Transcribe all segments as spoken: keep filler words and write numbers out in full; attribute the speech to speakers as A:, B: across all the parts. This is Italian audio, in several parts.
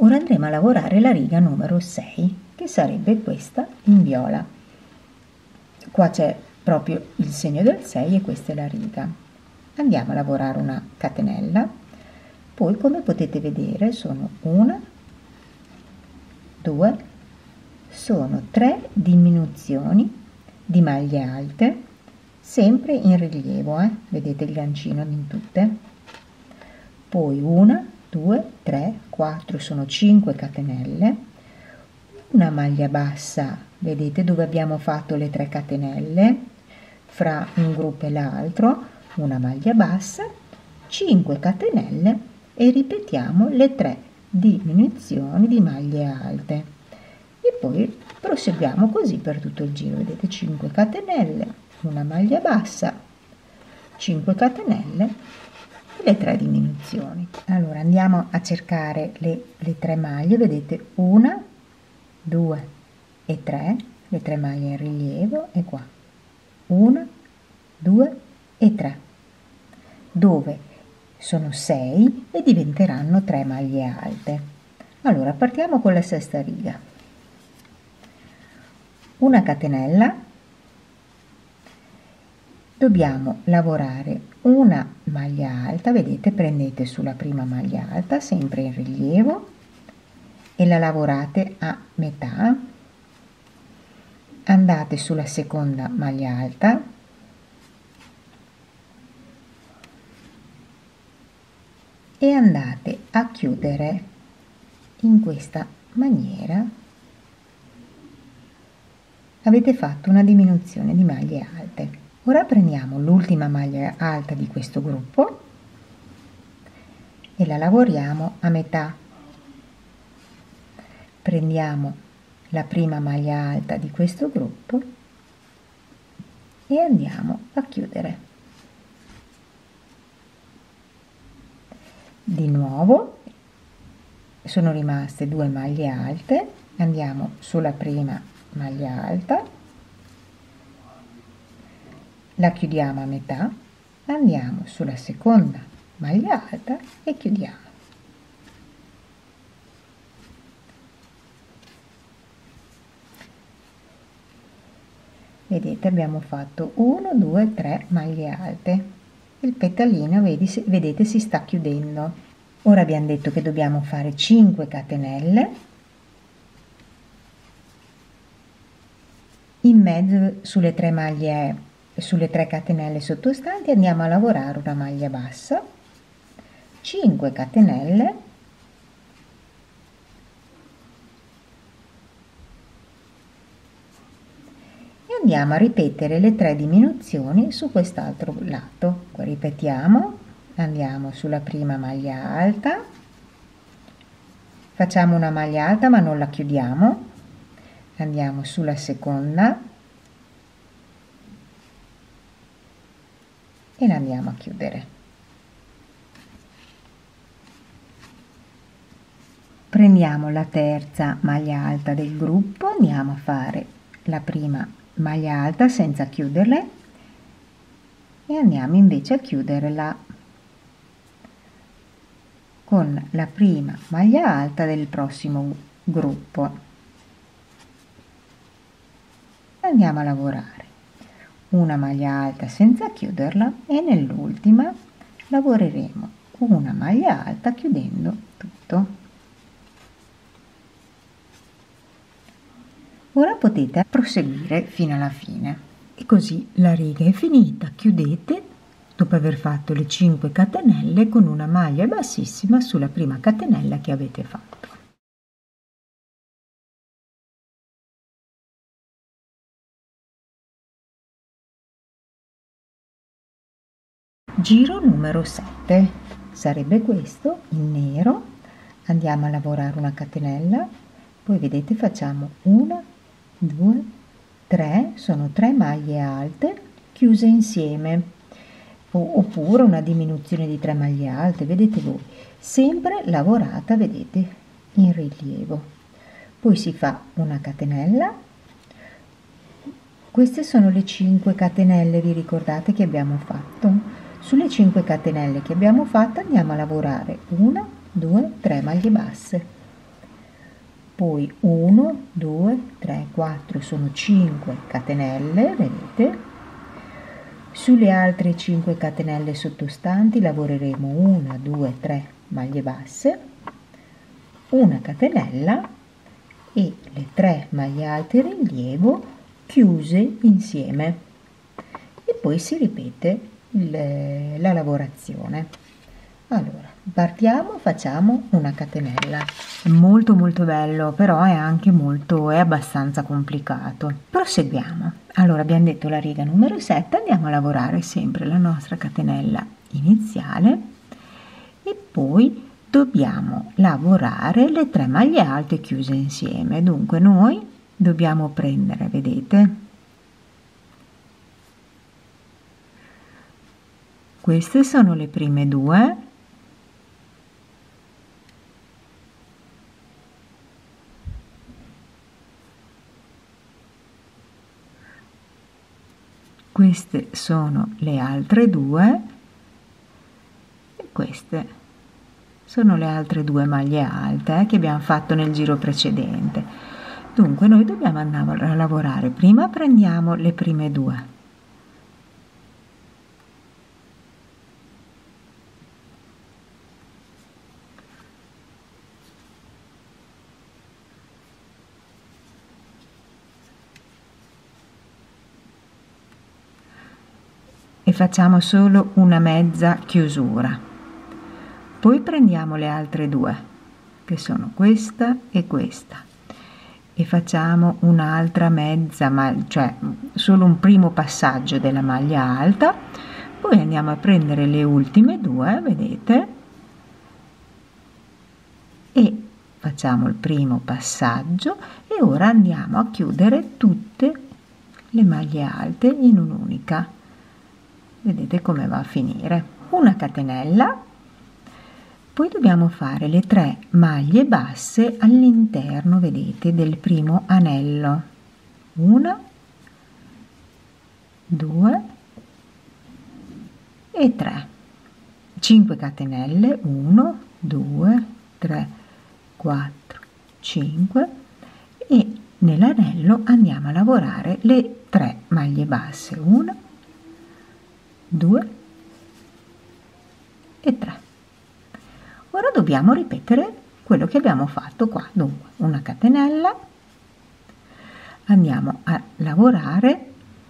A: Ora andremo a lavorare la riga numero sei, che sarebbe questa in viola. Qua c'è proprio il segno del sei e questa è la riga. Andiamo a lavorare una catenella, poi come potete vedere sono una, due, sono tre diminuzioni di maglie alte, sempre in rilievo, eh? Vedete il gancino in tutte, poi una, due, tre, quattro, sono cinque catenelle, una maglia bassa, vedete dove abbiamo fatto le tre catenelle fra un gruppo e l'altro, una maglia bassa, cinque catenelle e ripetiamo le tre diminuzioni di maglie alte e poi proseguiamo così per tutto il giro. Vedete, cinque catenelle, una maglia bassa, cinque catenelle e le tre diminuzioni. Allora andiamo a cercare le, le tre maglie, vedete una, due e tre, le tre maglie in rilievo, e qua una, due e tre, dove sono sei e diventeranno tre maglie alte. Allora partiamo con la sesta riga, una catenella, dobbiamo lavorare una maglia alta, vedete, prendete sulla prima maglia alta sempre in rilievo e la lavorate a metà, andate sulla seconda maglia alta, e andate a chiudere in questa maniera. Avete fatto una diminuzione di maglie alte. Ora prendiamo l'ultima maglia alta di questo gruppo e la lavoriamo a metà. Prendiamo la prima maglia alta di questo gruppo e andiamo a chiudere. Di nuovo sono rimaste due maglie alte, andiamo sulla prima maglia alta, la chiudiamo a metà, andiamo sulla seconda maglia alta e chiudiamo. Vedete, abbiamo fatto uno, due, tre maglie alte. Il petalino, vedi, vedete, si sta chiudendo. Ora abbiamo detto che dobbiamo fare cinque catenelle, in mezzo sulle tre maglie, sulle tre catenelle sottostanti andiamo a lavorare una maglia bassa, cinque catenelle, e andiamo a ripetere le tre diminuzioni su quest'altro lato. Ripetiamo, andiamo sulla prima maglia alta, facciamo una maglia alta ma non la chiudiamo, andiamo sulla seconda e la andiamo a chiudere. Prendiamo la terza maglia alta del gruppo, andiamo a fare la prima maglia alta senza chiuderle e andiamo invece a chiuderla con la prima maglia alta del prossimo gruppo. Andiamo a lavorare una maglia alta senza chiuderla e nell'ultima lavoreremo una maglia alta chiudendo tutto. Ora potete proseguire fino alla fine e così la riga è finita. Chiudete dopo aver fatto le cinque catenelle con una maglia bassissima sulla prima catenella che avete fatto. Giro numero sette sarebbe questo in nero. Andiamo a lavorare una catenella, poi vedete facciamo una, due, tre, sono tre maglie alte chiuse insieme, o, oppure una diminuzione di tre maglie alte, vedete voi, sempre lavorata, vedete, in rilievo. Poi si fa una catenella. Queste sono le cinque catenelle, vi ricordate, che abbiamo fatto? Sulle cinque catenelle che abbiamo fatto andiamo a lavorare una, due, tre maglie basse. poi uno, due, tre, quattro, sono cinque catenelle, vedete. Sulle altre cinque catenelle sottostanti lavoreremo una, due, tre maglie basse, una catenella e le tre maglie alte in rilievo chiuse insieme, e poi si ripete il, la lavorazione. Allora, partiamo, facciamo una catenella. È molto molto bello, però è anche molto, è abbastanza complicato. Proseguiamo. Allora, abbiamo detto la riga numero sette, andiamo a lavorare sempre la nostra catenella iniziale e poi dobbiamo lavorare le tre maglie alte chiuse insieme. Dunque noi dobbiamo prendere, vedete, queste sono le prime due, queste sono le altre due e queste sono le altre due maglie alte eh, che abbiamo fatto nel giro precedente. Dunque noi dobbiamo andare a lavorare, prima prendiamo le prime due, e facciamo solo una mezza chiusura, poi prendiamo le altre due che sono questa e questa e facciamo un'altra mezza, ma cioè solo un primo passaggio della maglia alta, poi andiamo a prendere le ultime due, vedete, e facciamo il primo passaggio e ora andiamo a chiudere tutte le maglie alte in un'unica. Vedete come va a finire. Una catenella, poi dobbiamo fare le tre maglie basse all'interno, vedete, del primo anello. Una, due e tre. cinque catenelle, uno, due, tre, quattro, cinque, e nell'anello andiamo a lavorare le tre maglie basse. Una, due e tre. Ora dobbiamo ripetere quello che abbiamo fatto qua. Dunque una catenella, andiamo a lavorare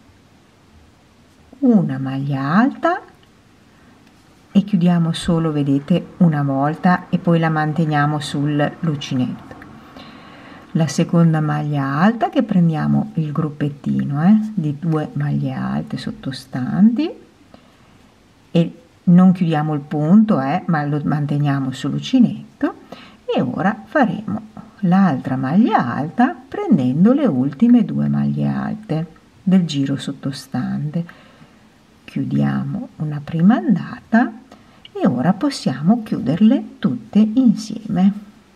A: una maglia alta e chiudiamo solo, vedete, una volta e poi la manteniamo sull'uncinetto. La seconda maglia alta, che prendiamo il gruppettino eh, di due maglie alte sottostanti e non chiudiamo il punto eh, ma lo manteniamo sull'uncinetto, e ora faremo l'altra maglia alta prendendo le ultime due maglie alte del giro sottostante. Chiudiamo una prima andata e ora possiamo chiuderle tutte insieme.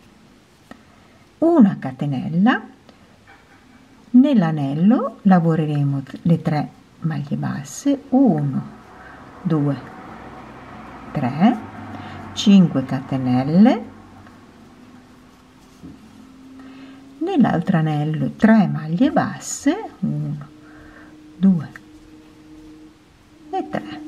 A: Una catenella, nell'anello lavoreremo le tre maglie basse, uno, due, tre, cinque catenelle, nell'altro anello tre maglie basse, uno, due e tre.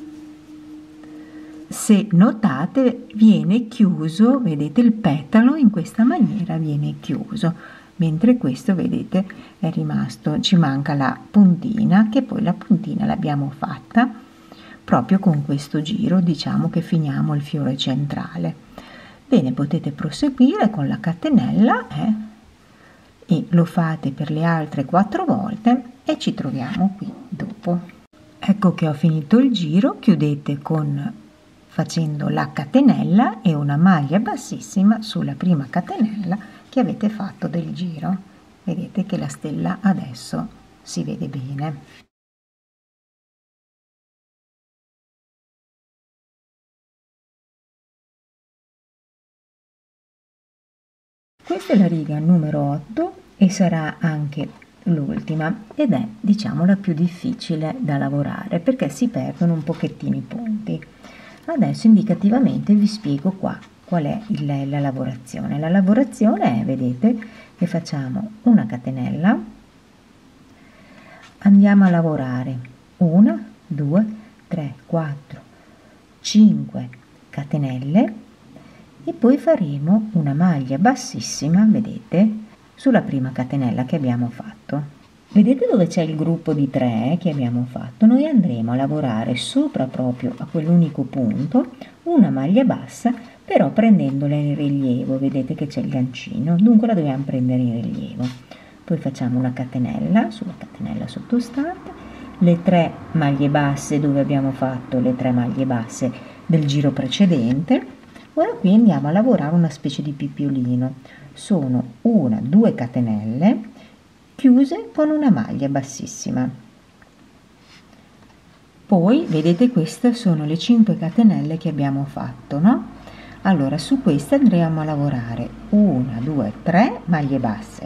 A: Se notate viene chiuso, vedete, il petalo in questa maniera viene chiuso, mentre questo, vedete, è rimasto, ci manca la puntina, che poi la puntina l'abbiamo fatta proprio con questo giro, diciamo che finiamo il fiore centrale. Bene, potete proseguire con la catenella eh, e lo fate per le altre quattro volte e ci troviamo qui dopo. Ecco che ho finito il giro. Chiudete con facendo la catenella e una maglia bassissima sulla prima catenella che avete fatto del giro. Vedete che la stella adesso si vede bene. Questa è la riga numero otto e sarà anche l'ultima, ed è, diciamo, la più difficile da lavorare perché si perdono un pochettino i punti. Adesso indicativamente vi spiego qua qual è il, la lavorazione? La lavorazione è, vedete, che facciamo una catenella, andiamo a lavorare una, due, tre, quattro, cinque catenelle e poi faremo una maglia bassissima, vedete, sulla prima catenella che abbiamo fatto. Vedete dove c'è il gruppo di tre che abbiamo fatto? Noi andremo a lavorare sopra proprio a quell'unico punto una maglia bassa, però prendendola in rilievo, vedete che c'è il gancino, dunque la dobbiamo prendere in rilievo. Poi facciamo una catenella sulla catenella sottostante, le tre maglie basse dove abbiamo fatto le tre maglie basse del giro precedente. Ora qui andiamo a lavorare una specie di pippiolino, sono una, due catenelle chiuse con una maglia bassissima. Poi vedete, queste sono le cinque catenelle che abbiamo fatto, no? Allora su queste andremo a lavorare una, due, tre maglie basse.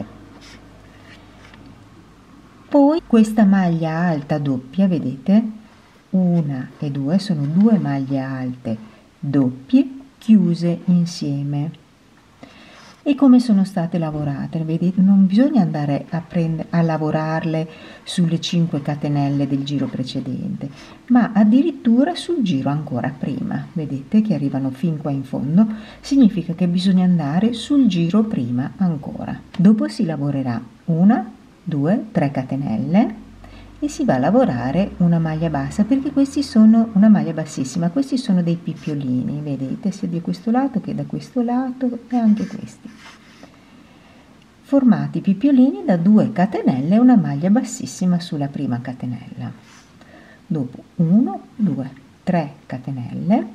A: Poi questa maglia alta doppia, vedete, una e due sono due maglie alte doppie chiuse insieme. E come sono state lavorate? Vedete, non bisogna andare a, prendere, a lavorarle sulle cinque catenelle del giro precedente, ma addirittura sul giro ancora prima. Vedete che arrivano fin qua in fondo, significa che bisogna andare sul giro prima ancora. Dopo si lavorerà una, due, tre catenelle e si va a lavorare una maglia bassa, perché questi sono una maglia bassissima, questi sono dei pippiolini, vedete, sia di questo lato che da questo lato, e anche questi formati pippiolini da due catenelle e una maglia bassissima sulla prima catenella. Dopo uno, due, tre catenelle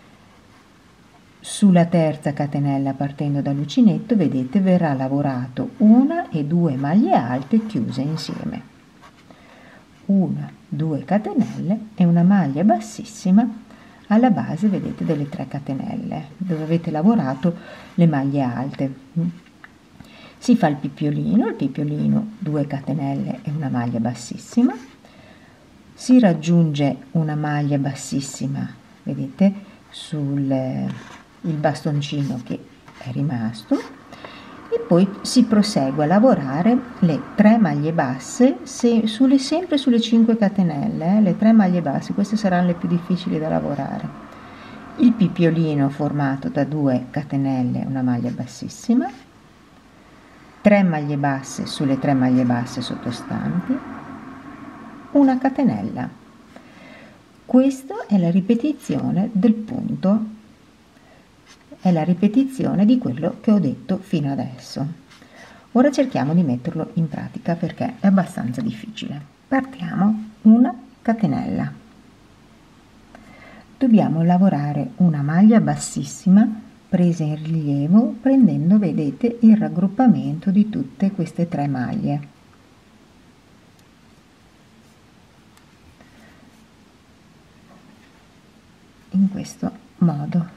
A: sulla terza catenella, partendo dall'uncinetto, vedete, verrà lavorato una e due maglie alte chiuse insieme, una, due catenelle e una maglia bassissima alla base, vedete, delle tre catenelle dove avete lavorato le maglie alte. Si fa il pippiolino, il pippiolino due catenelle e una maglia bassissima, si raggiunge una maglia bassissima, vedete, sul il bastoncino che è rimasto, e poi si prosegue a lavorare le tre maglie basse se, sulle, sempre sulle cinque catenelle, eh, le tre maglie basse, queste saranno le più difficili da lavorare. Il pippiolino formato da due catenelle e una maglia bassissima, tre maglie basse sulle tre maglie basse sottostanti, una catenella. Questa è la ripetizione del punto, è la ripetizione di quello che ho detto fino adesso. Ora cerchiamo di metterlo in pratica perché è abbastanza difficile. Partiamo, una catenella. Dobbiamo lavorare una maglia bassissima presa in rilievo, prendendo, vedete, il raggruppamento di tutte queste tre maglie. In questo modo.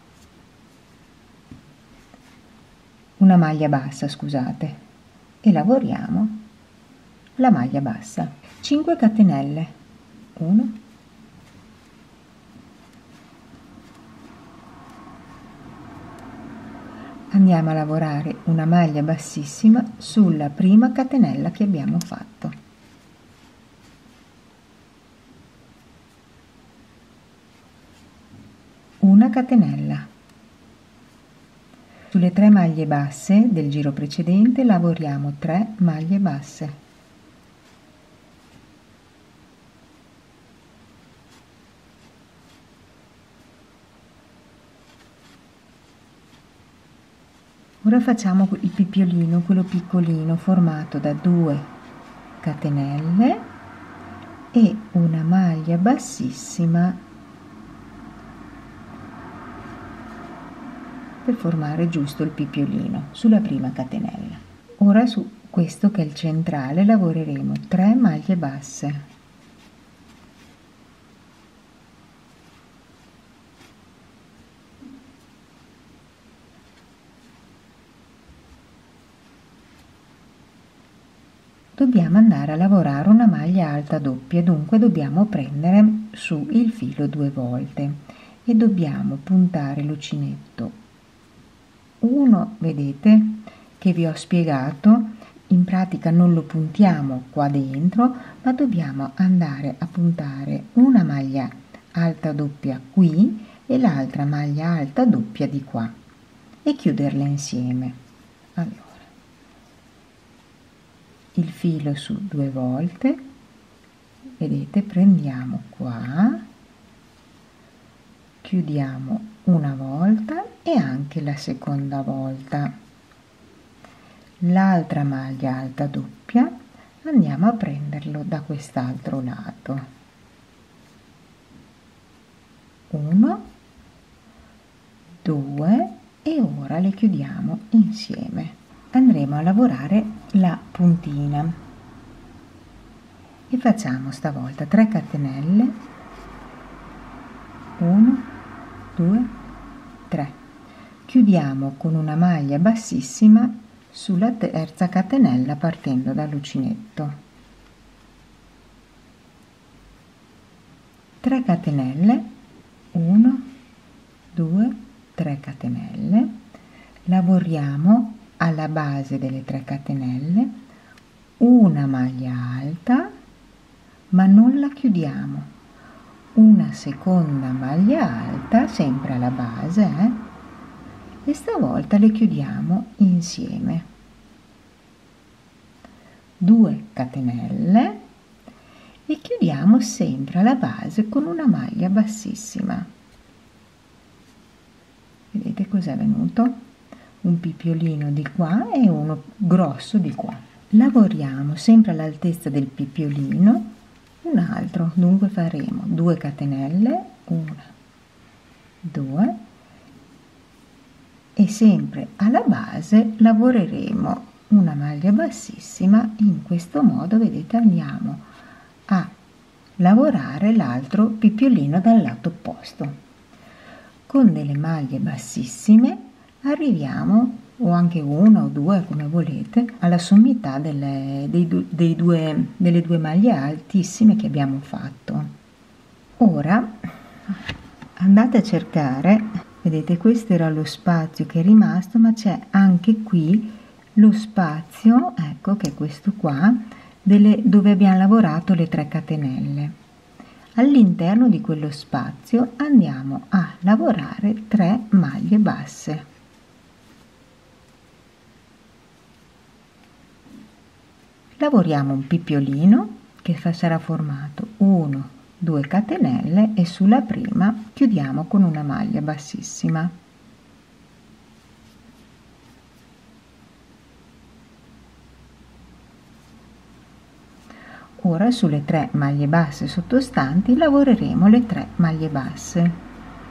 A: Una maglia bassa, scusate, e lavoriamo la maglia bassa. cinque catenelle, uno, andiamo a lavorare una maglia bassissima sulla prima catenella che abbiamo fatto. Una catenella. Sulle tre maglie basse del giro precedente lavoriamo tre maglie basse. Ora facciamo il pippiolino, quello piccolino, formato da due catenelle e una maglia bassissima per formare giusto il pippiolino sulla prima catenella. Ora su questo, che è il centrale, lavoreremo tre maglie basse. Dobbiamo andare a lavorare una maglia alta doppia, dunque dobbiamo prendere su il filo due volte e dobbiamo puntare l'uncinetto uno, vedete, che vi ho spiegato, in pratica non lo puntiamo qua dentro, ma dobbiamo andare a puntare una maglia alta doppia qui e l'altra maglia alta doppia di qua e chiuderle insieme. Allora, il filo su due volte, vedete, prendiamo qua, chiudiamo una volta e anche la seconda volta. L'altra maglia alta doppia andiamo a prenderlo da quest'altro lato. Uno, due e ora le chiudiamo insieme. Andremo a lavorare la puntina e facciamo stavolta tre catenelle, uno, due, tre, chiudiamo con una maglia bassissima sulla terza catenella partendo dall'uncinetto, tre catenelle, uno, due, tre catenelle, lavoriamo alla base delle tre catenelle una maglia alta ma non la chiudiamo, una seconda maglia alta sempre alla base eh? e stavolta le chiudiamo insieme, due catenelle e chiudiamo sempre alla base con una maglia bassissima. Vedete cos'è venuto? Un pipiolino di qua e uno grosso di qua. Lavoriamo sempre all'altezza del pipiolino un altro, dunque faremo due catenelle, una, due e sempre alla base lavoreremo una maglia bassissima. In questo modo, vedete, andiamo a lavorare l'altro pipiolino dal lato opposto. Con delle maglie bassissime arriviamo, o anche una o due come volete, alla sommità delle, dei, dei due, delle due maglie altissime che abbiamo fatto. Ora andate a cercare, vedete, questo era lo spazio che è rimasto, ma c'è anche qui lo spazio, ecco, che è questo qua, delle, dove abbiamo lavorato le tre catenelle. All'interno di quello spazio andiamo a lavorare tre maglie basse. Lavoriamo un pipiolino che sarà formato uno, due catenelle e sulla prima chiudiamo con una maglia bassissima. Ora sulle tre maglie basse sottostanti lavoreremo le tre maglie basse.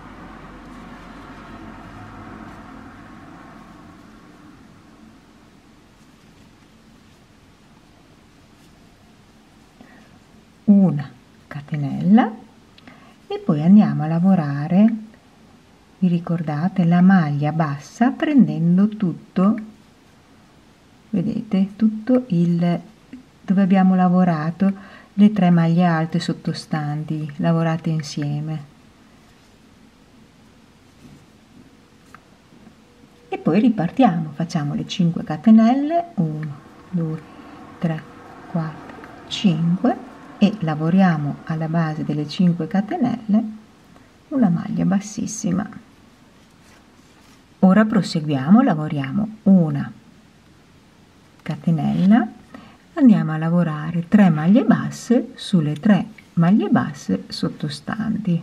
A: Una catenella e poi andiamo a lavorare, vi ricordate, la maglia bassa prendendo tutto, vedete, tutto il dove abbiamo lavorato le tre maglie alte sottostanti lavorate insieme, e poi ripartiamo, facciamo le cinque catenelle, uno, due, tre, quattro, cinque e lavoriamo alla base delle cinque catenelle una maglia bassissima. Ora proseguiamo, lavoriamo una catenella, andiamo a lavorare tre maglie basse sulle tre maglie basse sottostanti.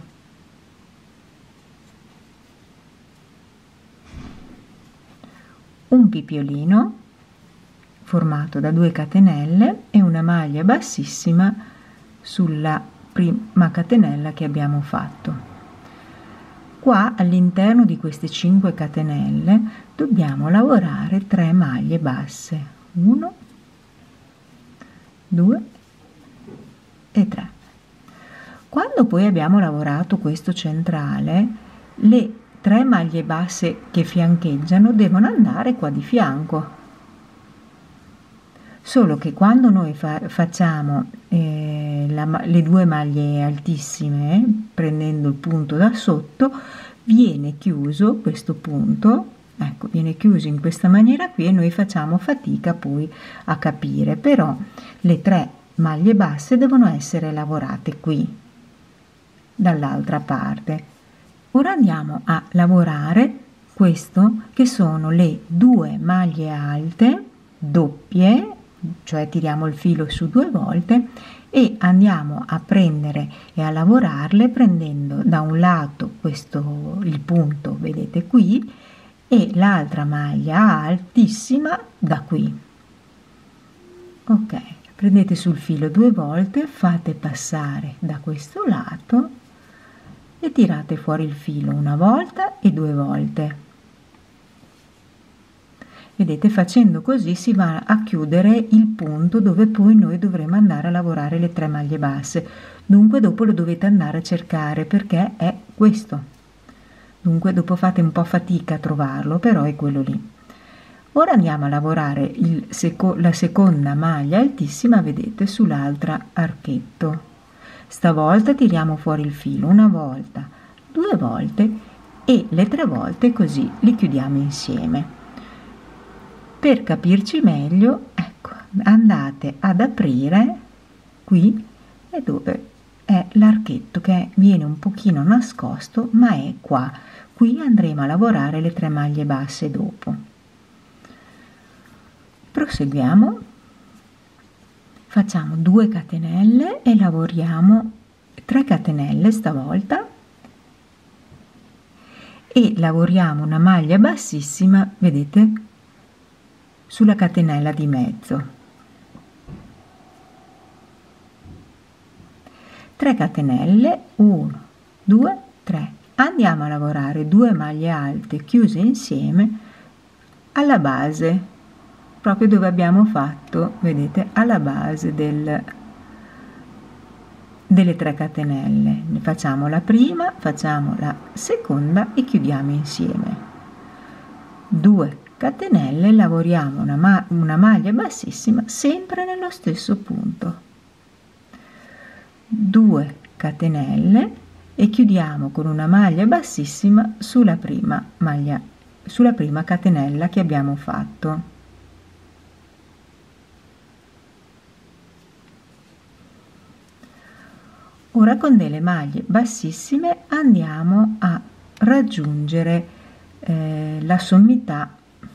A: Un pipiolino formato da due catenelle e una maglia bassissima sulla prima catenella che abbiamo fatto. Qua all'interno di queste cinque catenelle dobbiamo lavorare tre maglie basse, uno, due e tre. Quando poi abbiamo lavorato questo centrale, le tre maglie basse che fiancheggiano devono andare qua di fianco. Solo che quando noi fa facciamo eh, la, le due maglie altissime, prendendo il punto da sotto, viene chiuso questo punto ecco, viene chiuso in questa maniera qui e noi facciamo fatica poi a capire, però le tre maglie basse devono essere lavorate qui dall'altra parte. Ora andiamo a lavorare questo, che sono le due maglie alte doppie, cioè tiriamo il filo su due volte e andiamo a prendere e a lavorarle prendendo da un lato questo, il punto, vedete qui, e l'altra maglia altissima da qui. Ok, prendete sul filo due volte, fate passare da questo lato e tirate fuori il filo una volta e due volte. Vedete, facendo così si va a chiudere il punto dove poi noi dovremo andare a lavorare le tre maglie basse. Dunque dopo lo dovete andare a cercare, perché è questo. Dunque dopo fate un po' fatica a trovarlo, però è quello lì. Ora andiamo a lavorare il seco la seconda maglia altissima, vedete, sull'altra archetto. Stavolta tiriamo fuori il filo una volta, due volte e le tre volte, così li chiudiamo insieme. Per capirci meglio, ecco, andate ad aprire qui e dove è l'archetto che viene un pochino nascosto, ma è qua. Qui andremo a lavorare le tre maglie basse dopo. Proseguiamo, facciamo due catenelle e lavoriamo tre catenelle stavolta e lavoriamo una maglia bassissima, vedete, sulla catenella di mezzo. tre catenelle, uno, due, tre. Andiamo a lavorare due maglie alte chiuse insieme alla base, proprio dove abbiamo fatto, vedete, alla base del, delle tre catenelle. Ne facciamo la prima, facciamo la seconda e chiudiamo insieme. due catenelle, lavoriamo una, ma una maglia bassissima sempre nello stesso punto. due catenelle e chiudiamo con una maglia bassissima sulla prima maglia, sulla prima catenella che abbiamo fatto. Ora con delle maglie bassissime andiamo a raggiungere eh, la sommità,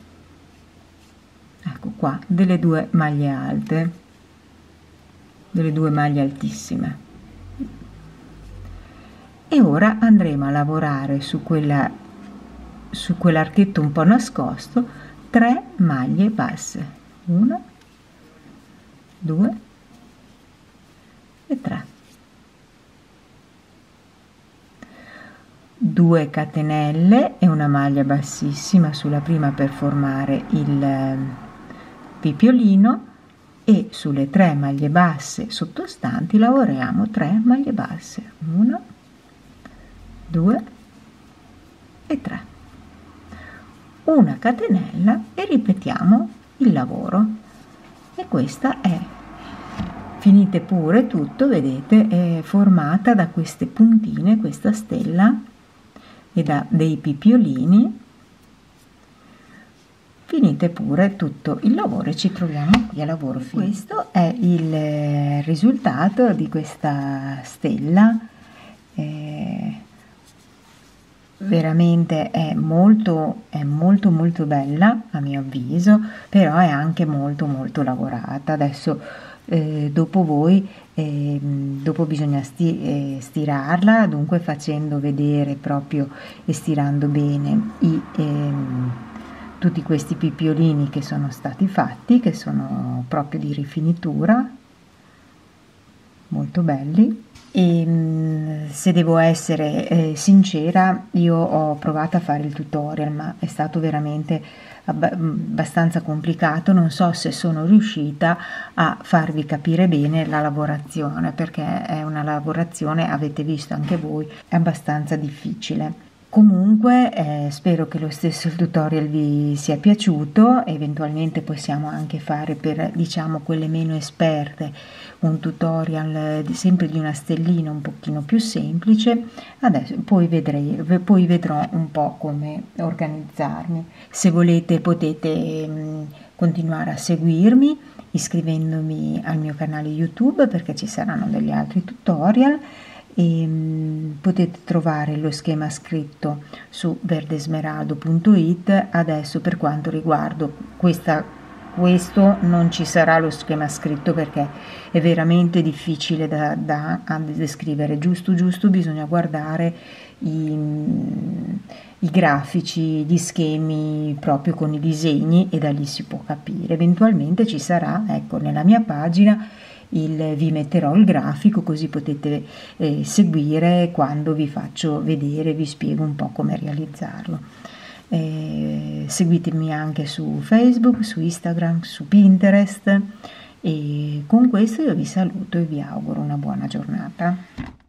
A: ecco qua, delle due maglie alte, delle due maglie altissime. E ora andremo a lavorare su quella su quell'archetto un po' nascosto tre maglie basse, una, due e tre. due catenelle e una maglia bassissima sulla prima per formare il pipiolino e sulle tre maglie basse sottostanti lavoriamo tre maglie basse, una, due e tre, una catenella e ripetiamo il lavoro. E questa è, finite pure tutto, vedete, è formata da queste puntine, questa stella, e da dei pipiolini. Finite pure tutto il lavoro e ci troviamo qui a lavoro finito. Questo è il risultato di questa stella. Eh, veramente è molto è molto molto bella a mio avviso, però è anche molto molto lavorata. Adesso eh, dopo voi eh, dopo bisogna sti, eh, stirarla, dunque facendo vedere proprio e stirando bene i ehm, tutti questi pipiolini che sono stati fatti, che sono proprio di rifinitura, molto belli. E se devo essere eh, sincera, io ho provato a fare il tutorial, ma è stato veramente abba- abbastanza complicato. Non so se sono riuscita a farvi capire bene la lavorazione, perché è una lavorazione, avete visto anche voi, è abbastanza difficile. Comunque eh, spero che lo stesso il tutorial vi sia piaciuto, eventualmente possiamo anche fare per, diciamo, quelle meno esperte un tutorial di, sempre di una stellina un pochino più semplice. Adesso poi, vedrei, poi vedrò un po' come organizzarmi. Se volete potete mh, continuare a seguirmi iscrivendomi al mio canale YouTube, perché ci saranno degli altri tutorial. E um, potete trovare lo schema scritto su verdesmeraldo punto it. Adesso per quanto riguarda questa, questo non ci sarà lo schema scritto perché è veramente difficile da, da a descrivere. Giusto giusto bisogna guardare i, i grafici, gli schemi proprio con i disegni, e da lì si può capire. Eventualmente ci sarà, ecco, nella mia pagina Il, vi metterò il grafico, così potete eh, seguire quando vi faccio vedere, vi spiego un po' come realizzarlo. Eh, seguitemi anche su Facebook, su Instagram, su Pinterest, e con questo io vi saluto e vi auguro una buona giornata.